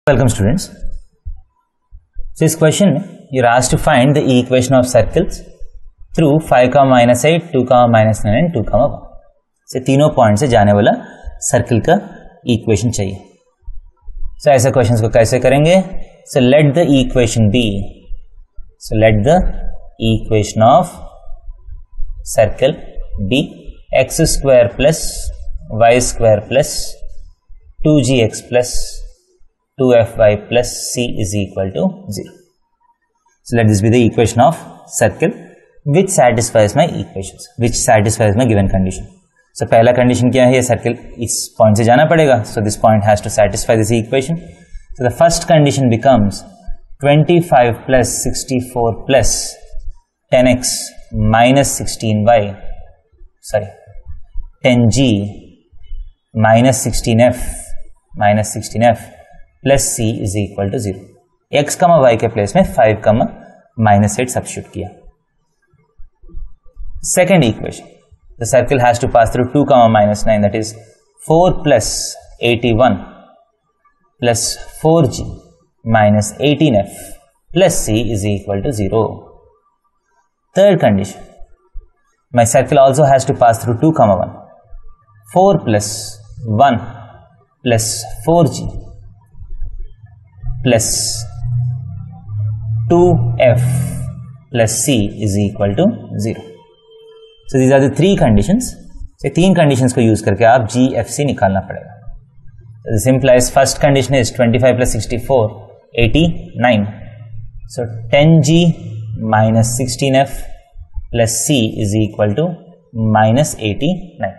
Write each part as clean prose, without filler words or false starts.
Welcome students. So this question you're asked to find the equation of circles through 5, -8, 2, -9 and 2, 1. से तीनों point से जाने वाला circle का इक्वेशन चाहिए. So ऐसे क्वेश्चंस को कैसे करेंगे? So let the equation be. So let the equation of circle be x square plus y square plus 2gx plus 2fy plus c is equal to 0. So let this be the equation of circle which satisfies my equations, which satisfies my given condition. So पहला condition क्या है? ये circle इस point से जाना पड़ेगा. So this point has to satisfy this equation. So the first condition becomes 25 plus 64 plus 10x minus 16y, sorry, 10g minus 16f plus c is equal to 0. x, y के place में 5, -8 substitute किया. Second equation, the circle has to pass through 2, -9, that is 4 plus 81 plus 4g minus 18f plus c is equal to 0. Third condition, my circle also has to pass through 2, 1. 4 plus 1 plus 4g plus 2f plus c is equal to 0. So these are the three conditions. So तीन conditions को use करके आप g f c निकालना पड़ेगा. So this implies first condition is 25 plus 64, 89. So 10g minus 16f plus c is equal to minus 89.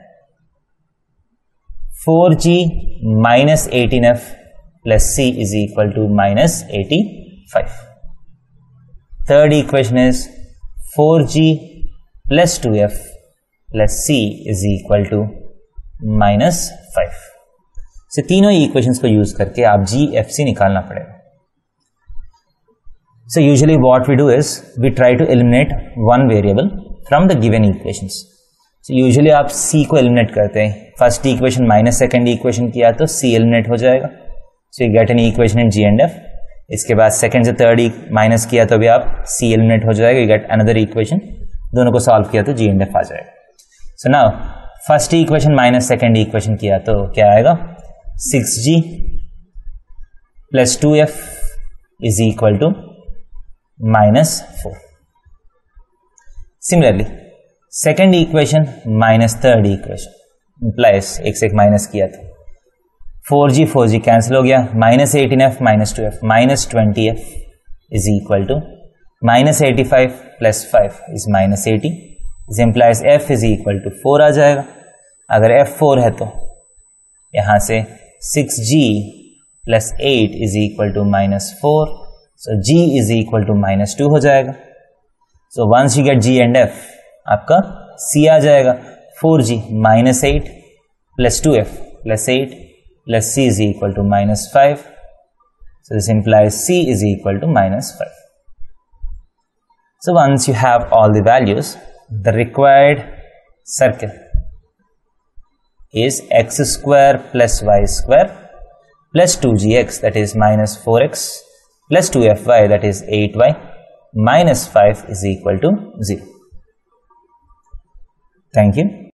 4g minus 18f plus c is equal to minus 85. Third equation is 4g plus 2f plus c is equal to minus 5. So तीनों equations को use करके आप g f c निकालना पड़ेगा. So usually what we do is we try to eliminate one variable from the given equations. So usually आप c को eliminate करते हैं. First equation minus second equation किया तो c eliminate हो जाएगा. So you get an equation in g and f. इसके बाद second से third माइनस किया तो भी आप c eliminate हो जाएगा. You get another equation. दोनों को solve किया तो g and f आ जाएगा. So now first equation minus second equation किया तो क्या आएगा? 6g plus 2f is equal to minus 4. Similarly, second equation minus third equation implies एक से एक माइनस किया तो 4g कैंसिल हो गया, minus 18f minus 2f minus 20f is equal to minus 85 plus 5 is minus 80. This implies f is equal to 4 आ जाएगा. अगर f 4 है तो यहाँ से 6g plus 8 is equal to minus 4. So g is equal to minus 2 हो जाएगा. So once you get g and f, आपका c आ जाएगा. 4g minus 8 plus 2f plus 8 plus c is equal to minus 5. So this implies c is equal to minus 5. So once you have all the values, the required circle is x square plus y square plus 2gx, that is minus 4x plus 2fy, that is 8y minus 5 is equal to 0. Thank you.